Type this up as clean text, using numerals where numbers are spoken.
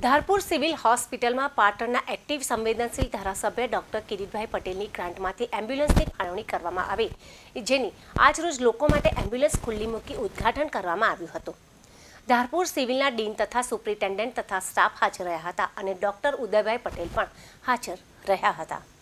Dharpur civil હોસ્પિટલમાં પાટણના active સંવેદનશીલ ધારાસભ્ય ડોક્ટર કિરીટભાઈ પટેલની ગ્રાન્ટમાંથી એમ્બ્યુલન્સની ફાળવણી કરવામાં આવી, જેની આજરોજ લોકો માટે એમ્બ્યુલન્સ ખુલ્લી મૂકી ઉદ્ઘાટન કરવામાં આવ્યું હતું। ધારપુર સિવિલના ડીન તથા સુપ્રિન્ટેન્ડન્ટ તથા સ્ટાફ હાજર રહ્યા હતા અને ડોક્ટર ઉદયભાઈ પટેલ પણ હાજર રહ્યા હતા।